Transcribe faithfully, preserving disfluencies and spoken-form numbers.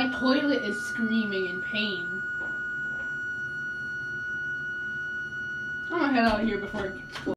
My toilet is screaming in pain. I'm gonna head out of here before it explodes.